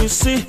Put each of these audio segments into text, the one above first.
see.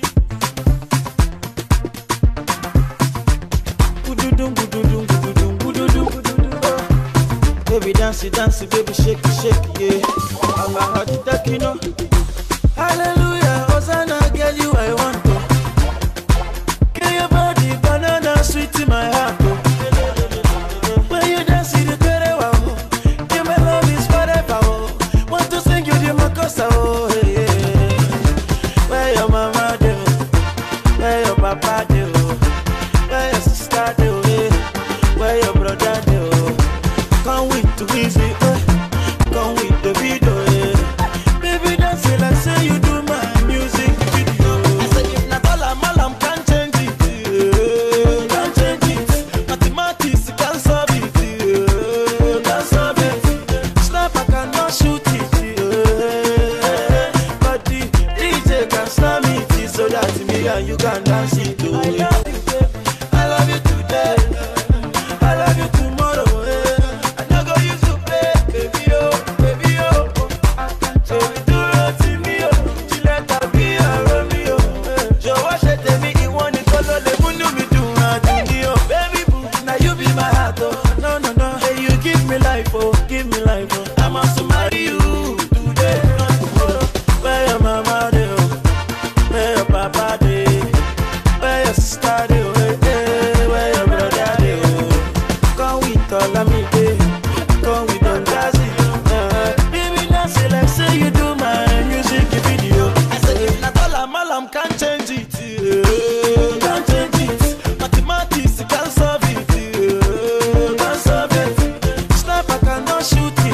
Baby dance it, baby shake it, yeah. I'm a hot duck, you know. Hallelujah, Hosanna, girl, you I want to. Get your body, banana, sweet in my heart, oh. When you dance, you get it, wow. Give me love is forever, oh. Want to sing you the makosa, oh, yeah. Where your mama do? Where your papa do? Where your sister do? Where your brother do? Can't wait to visit, can't wait to video, baby dance it like say you do my music video. I say if not all I'm can't change it, can't change it. Mathematics can't solve it, can't solve it. Snap I cannot shoot it, but the DJ can slam it so that me and you can dance it too. I love you today, I love you tomorrow. Give me life, oh. I must marry you today, not tomorrow. Where your mama do? Where your papa do? Where your sister do? Where your brother do? Come with all of me, come with all jazzy. Baby, dance it like say you do my music video. I said if not all I'm can't change it, can't change it. Mathematics can't solve it, can't solve it. Shoot it,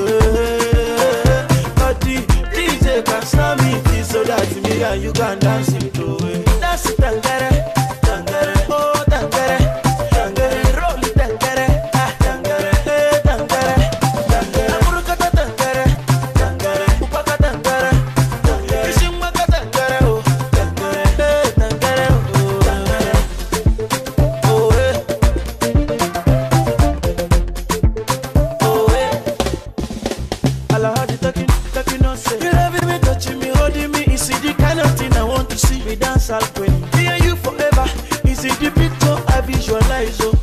but the DJ can slam it so that me and you can dance it too. Dance it, tangere, tangere, oh tangere, tangere, roll it, tangere, ah tangere, hey tangere, tangere, amurukata tangere, tangere, upaka tangere, tangere, ishimaka tangere, oh tangere, hey tangere, oh hey. You loving me, touching me, holding me. Is it the kind of thing I want to see? We dance all queen. Me and you forever. Is it the picture I visualize? Oh.